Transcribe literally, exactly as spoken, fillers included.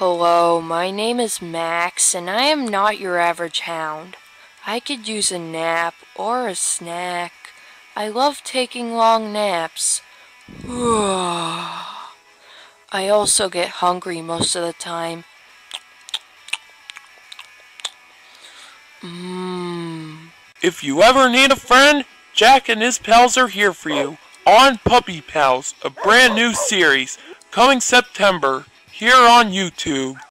Hello, my name is Max, and I am not your average hound. I could use a nap or a snack. I love taking long naps. I also get hungry most of the time. Mmm. If you ever need a friend, Jack and his pals are here for you. On Puppy Pals, a brand new series, coming September, here on YouTube.